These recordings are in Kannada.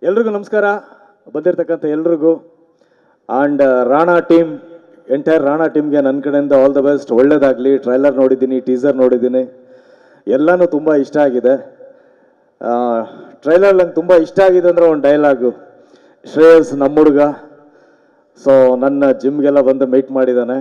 ಎಲ್ರಿಗೂ ನಮಸ್ಕಾರ. ಬಂದಿರತಕ್ಕಂಥ ಎಲ್ರಿಗೂ and Rana team, entire Rana ಟೀಮ್ಗೆ ನನ್ನ ಕಡೆಯಿಂದ ಆಲ್ ದ ಬೆಸ್ಟ್. ಒಳ್ಳೇದಾಗಲಿ. ಟ್ರೈಲರ್ ನೋಡಿದ್ದೀನಿ, ಟೀಸರ್ ನೋಡಿದ್ದೀನಿ, ಎಲ್ಲನೂ ತುಂಬ ಇಷ್ಟ ಆಗಿದೆ. ಟ್ರೈಲರ್ ನಂಗೆ ತುಂಬ ಇಷ್ಟ ಆಗಿದೆ ಅಂದರೆ ಒಂದು ಡೈಲಾಗು, ಶ್ರೇಯಸ್ ನಮ್ಮ ಹುಡುಗ. ಸೊ ನನ್ನ ಜಿಮ್ಗೆಲ್ಲ ಬಂದು ಮೀಟ್ ಮಾಡಿದ್ದಾನೆ.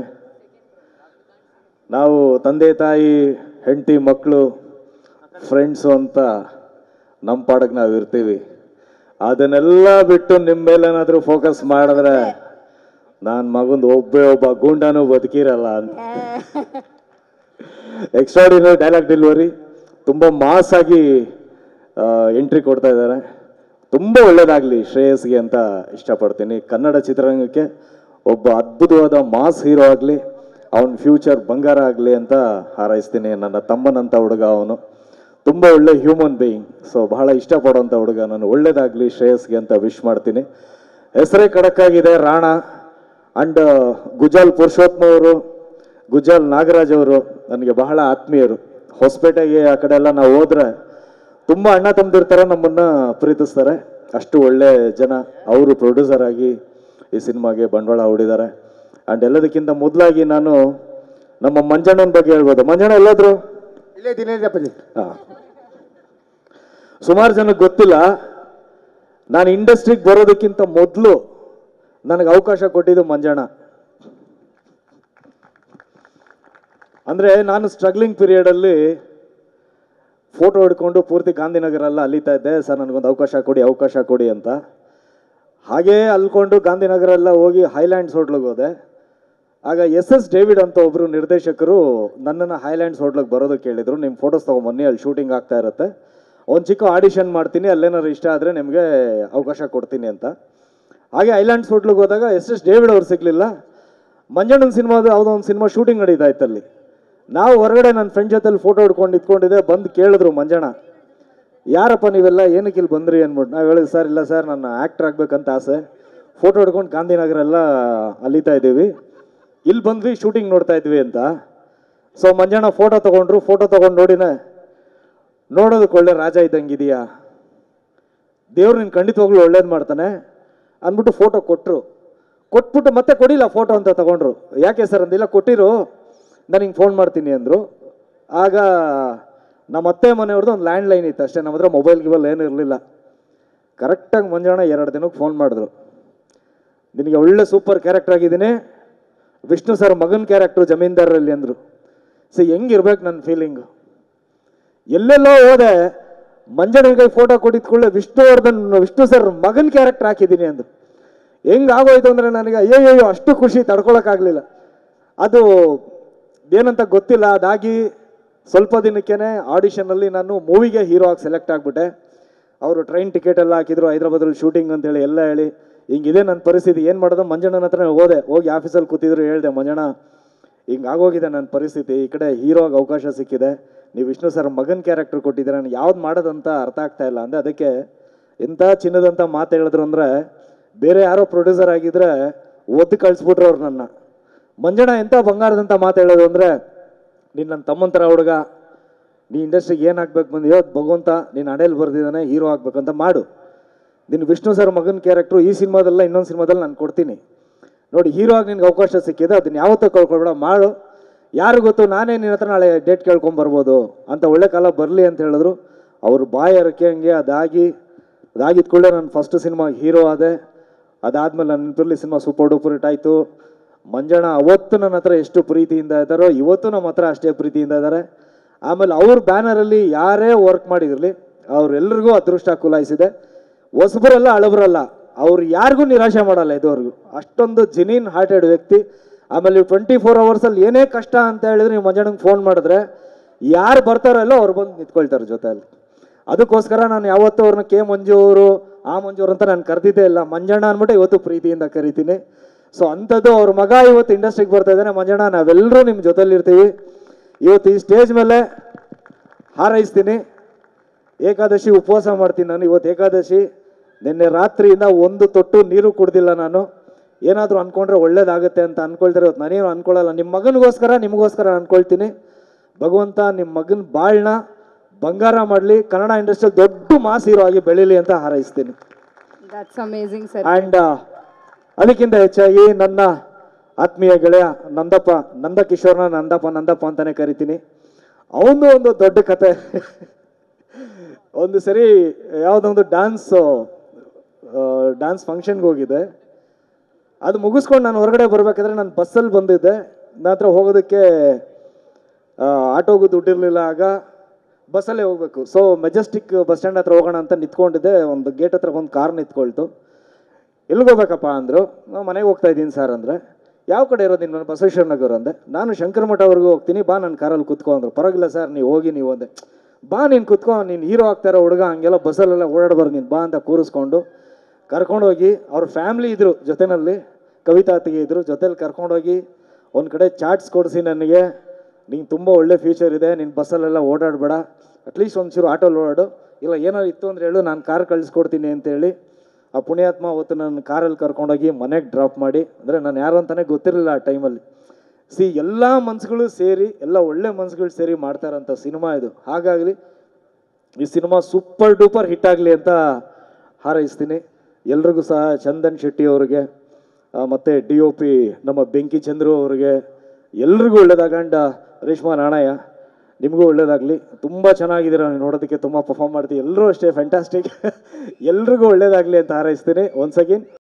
ನಾವು ತಂದೆ ತಾಯಿ ಹೆಂಡತಿ ಮಕ್ಕಳು ಫ್ರೆಂಡ್ಸು ಅಂತ ನಮ್ಮ ಪಾಡಕ್ಕೆ ನಾವು ಇರ್ತೀವಿ. ಅದನ್ನೆಲ್ಲ ಬಿಟ್ಟು ನಿಮ್ಮ ಮೇಲೇನಾದರೂ ಫೋಕಸ್ ಮಾಡಿದ್ರೆ ನಾನು ಮಗಂದು ಒಬ್ಬ ಗೂಂಡನೂ ಬದುಕಿರಲ್ಲ ಅಂತ. ಎಕ್ಸ್ಟ್ರಾಡಿನರಿ ಡೈಲಾಗ್ ಡೆಲಿವರಿ, ತುಂಬ ಮಾಸ್ ಆಗಿ ಎಂಟ್ರಿ ಕೊಡ್ತಾ ಇದ್ದಾರೆ. ತುಂಬ ಒಳ್ಳೇದಾಗಲಿ ಶ್ರೇಯಸ್ಗೆ ಅಂತ ಇಷ್ಟಪಡ್ತೀನಿ. ಕನ್ನಡ ಚಿತ್ರರಂಗಕ್ಕೆ ಒಬ್ಬ ಅದ್ಭುತವಾದ ಮಾಸ್ ಹೀರೋ ಆಗಲಿ, ಅವನ ಫ್ಯೂಚರ್ ಬಂಗಾರ ಆಗಲಿ ಅಂತ ಹಾರೈಸ್ತೀನಿ. ನನ್ನ ತಮ್ಮನಂಥ ಹುಡುಗ ಅವನು, ತುಂಬ ಒಳ್ಳೆ ಹ್ಯೂಮನ್ ಬೀಯಿಂಗ್. ಸೊ ಬಹಳ ಇಷ್ಟಪಡೋಂಥ ಹುಡುಗ ನಾನು. ಒಳ್ಳೇದಾಗಲಿ ಶ್ರೇಯಸ್ಗೆ ಅಂತ ವಿಶ್ ಮಾಡ್ತೀನಿ. ಹೆಸರೇ ಖಡಕ್ಕಾಗಿದೆ ರಾಣಾ. ಆ್ಯಂಡ್ ಗುಜಾಲ್ ಪುರುಷೋತ್ತಮ ಅವರು, ಗುಜಾಲ್ ನಾಗರಾಜ್ ಅವರು ನನಗೆ ಬಹಳ ಆತ್ಮೀಯರು. ಹೊಸಪೇಟೆಗೆ ಆ ಕಡೆ ಎಲ್ಲ ನಾವು ಹೋದ್ರೆ ತುಂಬ ಅಣ್ಣ ತಮ್ಮದಿರ್ತಾರೆ, ನಮ್ಮನ್ನು ಪ್ರೀತಿಸ್ತಾರೆ. ಅಷ್ಟು ಒಳ್ಳೆ ಜನ. ಅವರು ಪ್ರೊಡ್ಯೂಸರ್ ಆಗಿ ಈ ಸಿನಿಮಾಗೆ ಬಂಡವಾಳ ಹೂಡಿದ್ದಾರೆ. ಆ್ಯಂಡ್ ಎಲ್ಲದಕ್ಕಿಂತ ಮೊದಲಾಗಿ ನಾನು ನಮ್ಮ ಮಂಜಣ್ಣನ ಬಗ್ಗೆ ಹೇಳ್ಬೋದು. ಮಂಜಣ್ಣ ಎಲ್ಲಾದ್ರು? ಹಾಂ, ಸುಮಾರು ಜನಕ್ಕೆ ಗೊತ್ತಿಲ್ಲ, ನಾನು ಇಂಡಸ್ಟ್ರಿಗೆ ಬರೋದಕ್ಕಿಂತ ಮೊದಲು ನನಗೆ ಅವಕಾಶ ಕೊಟ್ಟಿದ್ದು ಮಂಜಣ್ಣ. ಅಂದರೆ ನಾನು ಸ್ಟ್ರಗ್ಲಿಂಗ್ ಪೀರಿಯಡಲ್ಲಿ ಫೋಟೋ ಹಿಡ್ಕೊಂಡು ಪೂರ್ತಿ ಗಾಂಧಿನಗರ ಎಲ್ಲ ಅಲಿತಾ ಇದ್ದೆ. ಸರ್ ನನಗೊಂದು ಅವಕಾಶ ಕೊಡಿ ಅಂತ. ಹಾಗೇ ಅಲ್ಕೊಂಡು ಗಾಂಧಿನಗರ ಎಲ್ಲ ಹೋಗಿ ಹೈಲ್ಯಾಂಡ್ಸ್ ಹೋಟ್ಲಿಗೆ ಹೋದೆ. ಆಗ ಎಸ್ ಡೇವಿಡ್ ಅಂತ ಒಬ್ಬರು ನಿರ್ದೇಶಕರು ನನ್ನನ್ನು ಹೈಲ್ಯಾಂಡ್ಸ್ ಹೋಟ್ಲಿಗೆ ಬರೋದಕ್ಕೆ ಹೇಳಿದರು. ನಿಮ್ಮ ಫೋಟೋಸ್ ತೊಗೊಂಬನ್ನಿ, ಅಲ್ಲಿ ಶೂಟಿಂಗ್ ಆಗ್ತಾ ಇರುತ್ತೆ, ಒಂದು ಚಿಕ್ಕ ಆಡಿಷನ್ ಮಾಡ್ತೀನಿ, ಅಲ್ಲೇನಾದ್ರು ಇಷ್ಟ ಆದರೆ ನಿಮಗೆ ಅವಕಾಶ ಕೊಡ್ತೀನಿ ಅಂತ. ಹಾಗೆ ಹೈಲ್ಯಾಂಡ್ಸ್ ಹೋಟ್ಲಿಗೆ ಹೋದಾಗ ಎಸ್ ಡೇವಿಡ್ ಅವ್ರು ಸಿಗಲಿಲ್ಲ. ಮಂಜಣ್ಣನ ಸಿನಿಮಾದ ಯಾವುದೋ ಒಂದು ಸಿನಿಮಾ ಶೂಟಿಂಗ್ ನಡೀತಾ ಇತ್ತಲ್ಲಿ. ನಾವು ಹೊರಗಡೆ ನನ್ನ ಫ್ರೆಂಡ್ ಜೊತೆಲಿ ಫೋಟೋ ಹಿಡ್ಕೊಂಡು ಇದ್ಕೊಂಡಿದ್ದೆ. ಬಂದು ಕೇಳಿದ್ರು ಮಂಜಣ್ಣ, ಯಾರಪ್ಪ ನೀವೆಲ್ಲ, ಏನಕ್ಕೆ ಇಲ್ಲಿ ಬಂದ್ರಿ ಅಂದ್ಬಿಟ್ಟು. ನಾವು ಹೇಳಿದ್ವಿ, ಸರ್ ಇಲ್ಲ ಸರ್, ನನ್ನ ಆ್ಯಕ್ಟ್ರ್ ಆಗಬೇಕಂತ ಆಸೆ, ಫೋಟೋ ಹಿಡ್ಕೊಂಡು ಗಾಂಧಿನಗರ ಎಲ್ಲ ಅಲಿತಾ ಇದ್ದೀವಿ, ಇಲ್ಲಿ ಬಂದ್ವಿ ಶೂಟಿಂಗ್ ನೋಡ್ತಾ ಇದ್ವಿ ಅಂತ. ಸೊ ಮಂಜಣ್ಣ ಫೋಟೋ ತೊಗೊಂಡ್ರು. ಫೋಟೋ ತೊಗೊಂಡು ನೋಡೋದಕ್ಕೆ ಒಳ್ಳೆ ರಾಜ ಇದ್ದಂಗಿದೆಯಾ, ದೇವ್ರು ನಿನ್ನ ಖಂಡಿತವಾಗ್ಲೂ ಒಳ್ಳೇದು ಮಾಡ್ತಾನೆ ಅಂದ್ಬಿಟ್ಟು ಫೋಟೋ ಕೊಟ್ಬಿಟ್ಟು ಮತ್ತೆ ಕೊಡಿಲ್ಲ ಫೋಟೋ ಅಂತ ತಗೊಂಡ್ರು. ಯಾಕೆ ಸರ್ ಅಂದಿಲ್ಲ, ಕೊಟ್ಟಿರು, ನಾನು ಹಿಂಗೆ ಫೋನ್ ಮಾಡ್ತೀನಿ ಅಂದರು. ಆಗ ನಮ್ಮ ಅತ್ತೆ ಮನೆಯವ್ರದ್ದು ಒಂದು ಲ್ಯಾಂಡ್ಲೈನ್ ಇತ್ತು ಅಷ್ಟೇ, ನಮ್ಮ ಹತ್ರ ಮೊಬೈಲ್ ಗಿಬಲ್ ಏನೂ ಇರಲಿಲ್ಲ. ಕರೆಕ್ಟಾಗಿ ಮಂಜಣ್ಣ 2 ದಿನಕ್ಕೆ ಫೋನ್ ಮಾಡಿದ್ರು, ನಿನಗೆ ಒಳ್ಳೆ ಸೂಪರ್ ಕ್ಯಾರೆಕ್ಟರ್ ಆಗಿದ್ದೀನಿ, ವಿಷ್ಣು ಸರ್ ಮಗನ ಕ್ಯಾರೆಕ್ಟ್ರು ಜಮೀನ್ದಾರಲ್ಲಿ ಅಂದರು. ಸೊ ಹೆಂಗಿರ್ಬೇಕು ನನ್ನ ಫೀಲಿಂಗು. ಎಲ್ಲೆಲ್ಲೋ ಹೋದೆ, ಮಂಜಣ್ಣನಿಗೆ ಫೋಟೋ ಕೊಟ್ಟಿದ್ಕೊಳ್ಳೆ ವಿಷ್ಣು ಸರ್ ಮಗನ ಕ್ಯಾರೆಕ್ಟರ್ ಹಾಕಿದ್ದೀನಿ ಅಂದರು. ಹೆಂಗಾಗೋಯ್ತು ಅಂದರೆ ನನಗೆ ಅಯ್ಯಯ್ಯೋ ಅಷ್ಟು ಖುಷಿ ತಡ್ಕೊಳಕ್ಕಾಗಲಿಲ್ಲ. ಅದು ಏನಂತ ಗೊತ್ತಿಲ್ಲ. ಅದಾಗಿ ಸ್ವಲ್ಪ ದಿನಕ್ಕೇ ಆಡಿಷನಲ್ಲಿ ನಾನು ಮೂವಿಗೆ ಹೀರೋ ಆಗಿ ಸೆಲೆಕ್ಟ್ ಆಗಿಬಿಟ್ಟೆ. ಅವರು ಟ್ರೈನ್ ಟಿಕೆಟ್ ಎಲ್ಲ ಹಾಕಿದ್ರು, ಹೈದ್ರಾಬಾದಲ್ಲಿ ಶೂಟಿಂಗ್ ಅಂತೇಳಿ ಎಲ್ಲ ಹೇಳಿ, ಹಿಂಗಿದೆ ನನ್ನ ಪರಿಸ್ಥಿತಿ, ಏನು ಮಾಡೋದು. ಮಂಜಣ್ಣನ ಹತ್ರ ಹೋಗಿ ಆಫೀಸಲ್ಲಿ ಕೂತಿದ್ರು, ಹೇಳಿದೆ, ಮಂಜಣ್ಣ ಹಿಂಗಾಗೋಗಿದೆ ನನ್ನ ಪರಿಸ್ಥಿತಿ, ಈ ಕಡೆ ಹೀರೋ ಆಗಿ ಅವಕಾಶ ಸಿಕ್ಕಿದೆ, ನೀವು ವಿಷ್ಣು ಸರ್ ಮಗನ ಕ್ಯಾರೆಕ್ಟರ್ ಕೊಟ್ಟಿದ್ದೀರ, ನನಗೆ ಯಾವ್ದು ಮಾಡೋದಂತ ಅರ್ಥ ಆಗ್ತಾ ಇಲ್ಲ ಅಂದೆ. ಅದಕ್ಕೆ ಎಂಥ ಚಿನ್ನದಂಥ ಮಾತು ಹೇಳಿದ್ರು ಅಂದರೆ, ಬೇರೆ ಯಾರೋ ಪ್ರೊಡ್ಯೂಸರ್ ಆಗಿದ್ರೆ ಒದ್ದು ಕಳಿಸ್ಬಿಟ್ರು ಅವ್ರು ನನ್ನ. ಮಂಜಣ್ಣ ಎಂಥ ಬಂಗಾರದಂಥ ಮಾತು ಹೇಳೋದು ಅಂದರೆ, ನೀನು ನನ್ನ ತಮ್ಮನ ಥರ ಹುಡುಗ, ನೀ ಇಂಡಸ್ಟ್ರಿಗೆ ಏನು ಆಗ್ಬೇಕು ಬಂದಿಯೋ ಭಗವಂತ ನೀನು ಹಣೆಯಲ್ಲಿ ಬರ್ದಿದ್ದಾನೆ, ಹೀರೋ ಆಗ್ಬೇಕಂತ ಮಾಡು, ನೀನು ವಿಷ್ಣು ಸರ್ ಮಗನ ಕ್ಯಾರೆಕ್ಟ್ರು ಈ ಸಿನಿಮಾದಲ್ಲ ಇನ್ನೊಂದು ಸಿನಿಮಾದಲ್ಲಿ ನಾನು ಕೊಡ್ತೀನಿ, ನೋಡಿ ಹೀರೋ ಆಗಿ ನಿನ್ಗೆ ಅವಕಾಶ ಸಿಕ್ಕಿದೆ, ಅದನ್ನ ಯಾವತ್ತೂ ಕಳ್ಕೊಳ್ಬೇಡ, ಮಾಡು, ಯಾರು ಗೊತ್ತು ನಾನೇ ನಿನ್ನ ಹತ್ರ ನಾಳೆ ಡೇಟ್ ಕೇಳ್ಕೊಂಬರ್ಬೋದು ಅಂತ, ಒಳ್ಳೆ ಕಾಲ ಬರಲಿ ಅಂತ ಹೇಳಿದ್ರು. ಅವರು ಬಾಯಿ ಅರಕೆ ಹಂಗೆ ಅದಾಗಿದ್ಕೊಳ್ಳೆ ನಾನು ಫಸ್ಟ್ ಸಿನಿಮಾ ಹೀರೋ ಆದೆ. ಅದಾದಮೇಲೆ ನನ್ನ ನೆನಪಲ್ಲಿ ಸಿನಿಮಾ ಸೂಪರ್ ಡೂಪರ್ ಹಿಟ್ ಆಯಿತು. ಮಂಜಣ್ಣ ಅವತ್ತು ನನ್ನ ಹತ್ರ ಎಷ್ಟು ಪ್ರೀತಿಯಿಂದ ಇದ್ದಾರೋ ಇವತ್ತು ನಮ್ಮ ಹತ್ರ ಅಷ್ಟೇ ಪ್ರೀತಿಯಿಂದ ಇದ್ದಾರೆ. ಆಮೇಲೆ ಅವ್ರ ಬ್ಯಾನರಲ್ಲಿ ಯಾರೇ ವರ್ಕ್ ಮಾಡಿದಿರಲಿ ಅವರೆಲ್ಲರಿಗೂ ಅದೃಷ್ಟ ಕುಲಾಯಿಸಿದೆ. ಹೊಸಬರಲ್ಲ ಹಳಬರಲ್ಲ, ಅವ್ರು ಯಾರಿಗೂ ನಿರಾಶೆ ಮಾಡಲ್ಲ ಇದುವರೆಗೂ. ಅಷ್ಟೊಂದು ಜೆನ್ಯೂನ್ ಹಾರ್ಟೆಡ್ ವ್ಯಕ್ತಿ. ಆಮೇಲೆ 24 ಅವರ್ಸಲ್ಲಿ ಏನೇ ಕಷ್ಟ ಅಂತ ಹೇಳಿದ್ರೆ ನೀವು ಮಂಜಣ್ಣಂಗೆ ಫೋನ್ ಮಾಡಿದ್ರೆ ಯಾರು ಬರ್ತಾರಲ್ಲೋ ಅವ್ರು ಬಂದು ನಿಂತ್ಕೊಳ್ತಾರೆ ಜೊತೆಯಲ್ಲಿ. ಅದಕ್ಕೋಸ್ಕರ ನಾನು ಯಾವತ್ತೂ ಅವ್ರನ್ನ ಕೆ ಮಂಜು ಅವರು ಆ ಮಂಜು ಅವರು ಅಂತ ನಾನು ಕರೆದಿದ್ದೇ ಇಲ್ಲ. ಮಂಜಣ್ಣ ಅಂದ್ಬಿಟ್ಟು ಇವತ್ತು ಪ್ರೀತಿಯಿಂದ ಕರಿತೀನಿ. ಸೊ ಅಂಥದ್ದು ಅವ್ರ ಮಗ ಇವತ್ತು ಇಂಡಸ್ಟ್ರಿಗೆ ಬರ್ತಾ ಇದ್ದಾನೆ. ಮಂಜಣ್ಣ, ನಾವೆಲ್ಲರೂ ನಿಮ್ಮ ಜೊತೆಲಿರ್ತೀವಿ. ಇವತ್ತು ಈ ಸ್ಟೇಜ್ ಮೇಲೆ ಹಾರೈಸ್ತೀನಿ. ಏಕಾದಶಿ ಉಪವಾಸ ಮಾಡ್ತೀನಿ ನಾನು. ಇವತ್ತು ಏಕಾದಶಿ. ನಿನ್ನೆ ರಾತ್ರಿಯಿಂದ ಒಂದು ತೊಟ್ಟು ನೀರು ಕುಡ್ದಿಲ್ಲ ನಾನು. ಏನಾದರೂ ಅಂದ್ಕೊಂಡ್ರೆ ಒಳ್ಳೇದಾಗುತ್ತೆ ಅಂತ ಅಂದ್ಕೊಳ್ತಾರೆ. ಇವತ್ತು ನಾನೇನು ಅಂದ್ಕೊಳ್ಳಲ್ಲ. ನಿಮ್ಮ ಮಗನಿಗೋಸ್ಕರ ನಿಮಗೋಸ್ಕರ ಅಂದ್ಕೊಳ್ತೀನಿ. ಭಗವಂತ ನಿಮ್ಮ ಮಗನ ಬಾಳ್ನ ಬಂಗಾರ ಮಾಡಲಿ, ಕನ್ನಡ ಇಂಡಸ್ಟ್ರಿಯಲ್ಲಿ ದೊಡ್ಡ ಮಾಸ್ ಹೀರೋ ಆಗಿ ಬೆಳೀಲಿ ಅಂತ ಹಾರೈಸ್ತೀನಿ. That's amazing, sir. ಆ್ಯಂಡ್ ಅದಕ್ಕಿಂತ ಹೆಚ್ಚಾಗಿ ನನ್ನ ಆತ್ಮೀಯ ಗೆಳೆಯ ನಂದ ಕಿಶೋರ್ನ ನಂದಪ್ಪ ಅಂತಾನೆ ಕರಿತೀನಿ. ಅವನು ಒಂದು ದೊಡ್ಡ ಕತೆ. ಒಂದು ಸರಿ ಯಾವುದೋ ಒಂದು ಡ್ಯಾನ್ಸ್ ಫಂಕ್ಷನ್ಗೆ ಹೋಗಿದ್ದೆ. ಅದು ಮುಗಿಸ್ಕೊಂಡು ನಾನು ಹೊರಗಡೆ ಬರಬೇಕಾದ್ರೆ ನಾನು ಬಸ್ಸಲ್ಲಿ ಬಂದಿದ್ದೆ. ನನ್ನ ಹತ್ರ ಹೋಗೋದಕ್ಕೆ ಆಟೋಗೂ ದುಡ್ಡಿರಲಿಲ್ಲ. ಆಗ ಬಸ್ಸಲ್ಲೇ ಹೋಗ್ಬೇಕು. ಸೊ ಮೆಜೆಸ್ಟಿಕ್ ಬಸ್ ಸ್ಟ್ಯಾಂಡ್ ಹತ್ರ ಹೋಗೋಣ ಅಂತ ನಿಂತ್ಕೊಂಡಿದ್ದೆ. ಒಂದು ಗೇಟ್ ಹತ್ರ ಒಂದು ಕಾರ್ ನಿಂತ್ಕೊಳ್ತು. ಎಲ್ಲಿಗೆ ಹೋಗ್ಬೇಕಪ್ಪ ಅಂದರು. ನಾನು ಮನೆಗೆ ಹೋಗ್ತಾ ಇದ್ದೀನಿ ಸರ್ ಅಂದರೆ. ಯಾವ ಕಡೆ ಇರೋದು ನೀನು? ಬಸವೇಶ್ವರ ನಗರ ಅಂದೆ. ನಾನು ಶಂಕರಮಠವರೆಗೂ ಹೋಗ್ತೀನಿ, ಬಾ ನನ್ನ ಕಾರಲ್ಲಿ ಕುತ್ಕೊ ಅಂದರು. ಪರವಾಗಿಲ್ಲ ಸರ್, ನೀವು ಹೋಗಿ ನೀವು ಅಂದೆ. ಬಾ ನೀನು ಕುತ್ಕೊ, ನೀನು ಹೀರೋ ಆಗ್ತಾರೋ ಹುಡುಗ, ಹಂಗೆಲ್ಲ ಬಸ್ಸಲ್ಲೆಲ್ಲ ಓಡಾಡಬಾರ್ದು ನೀನು, ಬಾ ಅಂತ ಕೂರಿಸ್ಕೊಂಡು ಕರ್ಕೊಂಡೋಗಿ ಅವ್ರ ಫ್ಯಾಮ್ಲಿ ಇದ್ದರು ಜೊತೆಯಲ್ಲಿ, ಕವಿತಾ ಅತ್ತಿಗೆ ಇದ್ದರು ಜೊತೇಲಿ ಕರ್ಕೊಂಡೋಗಿ ಒಂದು ಕಡೆ ಚಾಟ್ಸ್ ಕೊಡಿಸಿ ನನಗೆ, ನಿಂಗೆ ತುಂಬ ಒಳ್ಳೆ ಫ್ಯೂಚರ್ ಇದೆ, ನೀನು ಬಸ್ಸಲ್ಲೆಲ್ಲ ಓಡಾಡಬೇಡ, ಅಟ್ಲೀಸ್ಟ್ ಒಂಚೂರು ಆಟೋಲ್ಲಿ ಓಡಾಡು, ಇಲ್ಲ ಏನಾದ್ರು ಇತ್ತು ಅಂದರೆ ಹೇಳು, ನಾನು ಕಾರ್ ಕಳಿಸ್ಕೊಡ್ತೀನಿ ಅಂತೇಳಿ ಆ ಪುಣ್ಯಾತ್ಮ ಅವತ್ತು ನನ್ನ ಕಾರಲ್ಲಿ ಕರ್ಕೊಂಡೋಗಿ ಮನೆಗೆ ಡ್ರಾಪ್ ಮಾಡಿ. ಅಂದರೆ ನಾನು ಯಾರು ಅಂತಲೇ ಗೊತ್ತಿರಲಿಲ್ಲ ಆ ಟೈಮಲ್ಲಿ. ಎಲ್ಲ ಮನ್ಸುಗಳು ಸೇರಿ, ಎಲ್ಲ ಒಳ್ಳೆ ಮನ್ಸುಗಳು ಸೇರಿ ಮಾಡ್ತಾರಂಥ ಸಿನಿಮಾ ಇದು. ಹಾಗಾಗಲಿ ಈ ಸಿನಿಮಾ ಸೂಪರ್ ಡೂಪರ್ ಹಿಟ್ ಆಗಲಿ ಅಂತ ಹಾರೈಸ್ತೀನಿ. ಎಲ್ರಿಗೂ ಸಹ ಚಂದನ್ ಶೆಟ್ಟಿ ಅವ್ರಿಗೆ ಮತ್ತು DOP ನಮ್ಮ ಬೆಂಕಿ ಚಂದ್ರು ಅವ್ರಿಗೆ ಎಲ್ರಿಗೂ ಒಳ್ಳೇದಾಗಂಡ ರೇಷ್ಮಾ ನಾಣಯ್ಯ ನಿಮಗೂ ಒಳ್ಳೇದಾಗಲಿ. ತುಂಬ ಚೆನ್ನಾಗಿದ್ದೀರ, ನೋಡೋದಕ್ಕೆ ತುಂಬ ಪರ್ಫಾರ್ಮ್ ಮಾಡ್ತೀವಿ. ಎಲ್ಲರೂ ಅಷ್ಟೇ ಫ್ಯಾಂಟಾಸ್ಟಿಕ್. ಎಲ್ರಿಗೂ ಒಳ್ಳೇದಾಗಲಿ ಅಂತ ಹಾರೈಸ್ತೀನಿ ಒನ್ಸ್ ಅಗೇನ್.